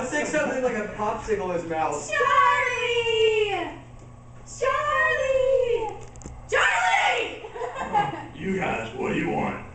Let's take something like a popsicle in his mouth. Charlie! Charlie! Charlie! You guys, what do you want?